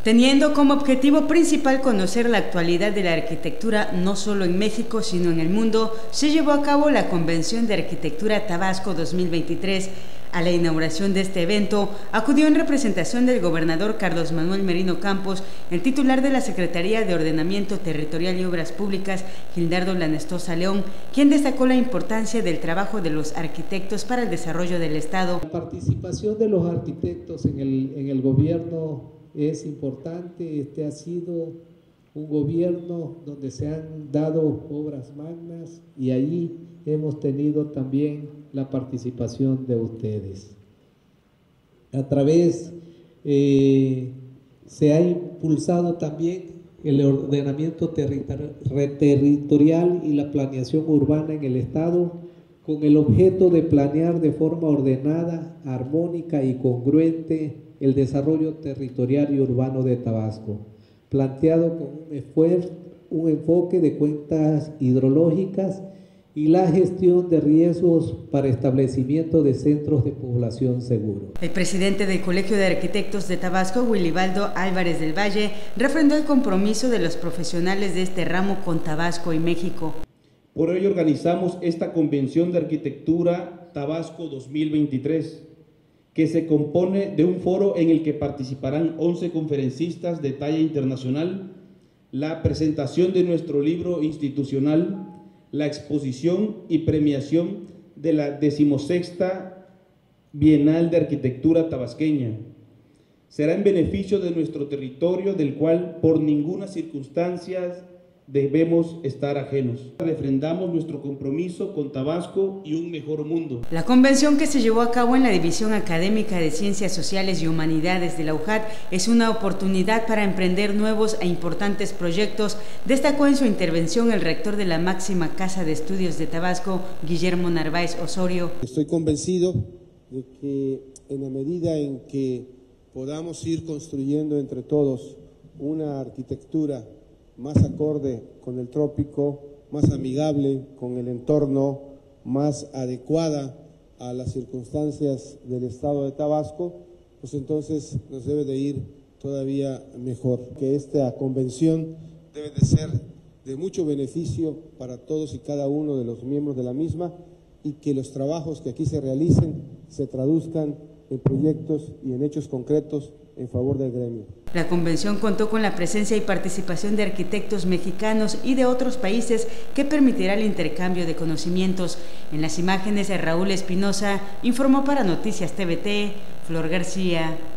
Teniendo como objetivo principal conocer la actualidad de la arquitectura no solo en México, sino en el mundo, se llevó a cabo la Convención de Arquitectura Tabasco 2023. A la inauguración de este evento acudió en representación del gobernador Carlos Manuel Merino Campos, el titular de la Secretaría de Ordenamiento Territorial y Obras Públicas, Gildardo Lanestosa León, quien destacó la importancia del trabajo de los arquitectos para el desarrollo del Estado. La participación de los arquitectos en el gobierno es importante. Este ha sido un gobierno donde se han dado obras magnas y allí hemos tenido también la participación de ustedes. A través, se ha impulsado también el ordenamiento territorial y la planeación urbana en el Estado, con el objeto de planear de forma ordenada, armónica y congruente el desarrollo territorial y urbano de Tabasco, planteado con un enfoque de cuencas hidrológicas y la gestión de riesgos para establecimiento de centros de población seguros. El presidente del Colegio de Arquitectos de Tabasco, Wilibaldo Álvarez del Valle, refrendó el compromiso de los profesionales de este ramo con Tabasco y México. Por ello organizamos esta Convención de Arquitectura Tabasco 2023, que se compone de un foro en el que participarán 11 conferencistas de talla internacional, la presentación de nuestro libro institucional, la exposición y premiación de la 16ª Bienal de Arquitectura Tabasqueña. Será en beneficio de nuestro territorio, del cual por ninguna circunstancia debemos estar ajenos. Refrendamos nuestro compromiso con Tabasco y un mejor mundo. La convención, que se llevó a cabo en la División Académica de Ciencias Sociales y Humanidades de la UJAT, es una oportunidad para emprender nuevos e importantes proyectos, destacó en su intervención el rector de la máxima Casa de Estudios de Tabasco, Guillermo Narváez Osorio. Estoy convencido de que en la medida en que podamos ir construyendo entre todos una arquitectura más acorde con el trópico, más amigable con el entorno, más adecuada a las circunstancias del estado de Tabasco, pues entonces nos debe de ir todavía mejor. Que esta convención debe de ser de mucho beneficio para todos y cada uno de los miembros de la misma, y que los trabajos que aquí se realicen se traduzcan en proyectos y en hechos concretos en favor del gremio. La convención contó con la presencia y participación de arquitectos mexicanos y de otros países, que permitirá el intercambio de conocimientos. En las imágenes de Raúl Espinosa, informó para Noticias TVT, Flor García.